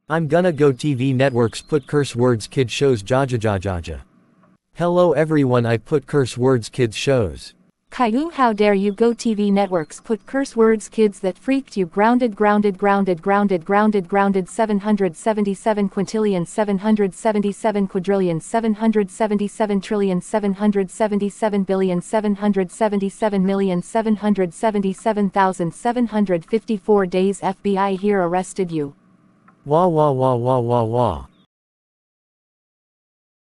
I'm gonna go TV networks put curse words kid shows jajajajaja. Hello everyone, I put curse words kids shows. Caillou, how dare you go TV networks put curse words kids that freaked you grounded 777 quintillion 777 quadrillion 777 trillion 777 billion 777 million 777,754 days FBI here arrested you. Wah wah wah wah wah wah.